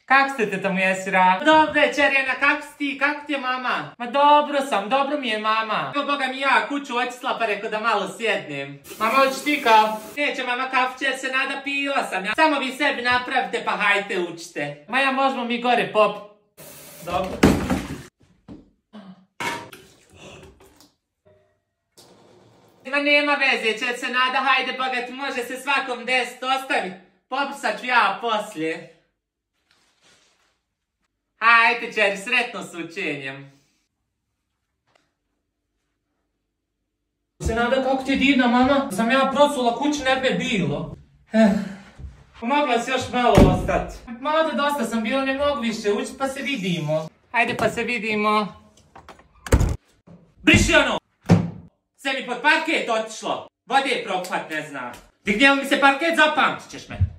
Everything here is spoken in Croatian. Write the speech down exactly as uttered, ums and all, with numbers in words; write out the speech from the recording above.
Kak ste te tamo jesira? Dobro je, Čerjena, kako si ti? Kako ti je mama? Ma dobro sam, dobro mi je mama. Evo boga mi ja kuću očistila pa rekao da malo sjednem. Mama, hoćeš ti kao? Neće mama kafić jer se nada pila sam ja. Samo vi sebi napravite pa hajte učite. Ma ja možemo mi gore pop. Dobro. Ma nema veze, će se nada, hajde bogat, može se svakom deset ostaviti. Popsat ću ja poslije. Hajde, Čeri, sretno s učenjem. Se nada, kako ti je divna, mama? Sam ja prosula kući, ne bi bilo. Eh, mogla si još malo ostati. Malo da dosta sam bilo, ne mogu više učiti, pa se vidimo. Hajde pa se vidimo. Briši ono! Sve mi pod parket otišlo. Vode je propat, ne znam. Ti gdje mi se parket, zapamtit ćeš me.